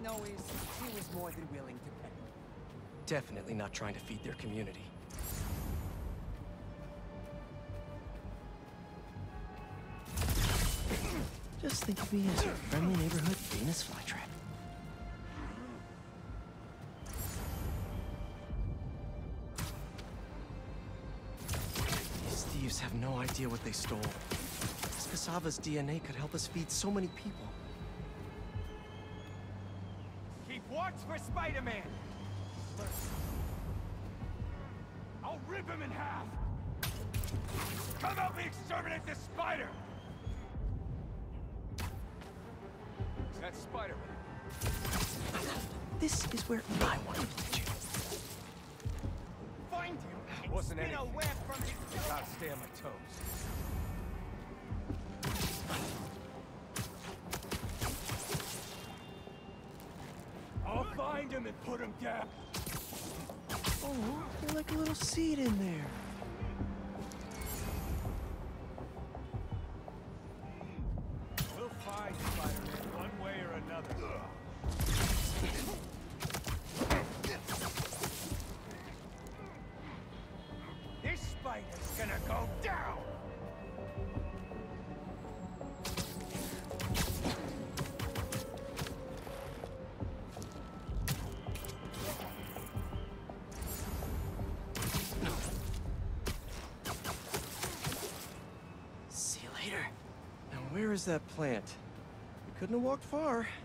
know is, he was more than willing to pay. Definitely not trying to feed their community. Just think of me as your friendly neighborhood Venus flytrap. These thieves have no idea what they stole. This cassava's DNA could help us feed so many people. Keep watch for Spider-Man! I'll rip him in half! Come help me exterminate this spider! That's Spider-Man. This is where I want to put you. Find him and Wasn't spin a anything. web from his... Gotta stay on my toes. I'll find him and put him down. Oh, you're like a little seed in there. We'll find Spider-Man one way or another. This spider's gonna go down! See you later. Now where is that plant? We couldn't have walked far.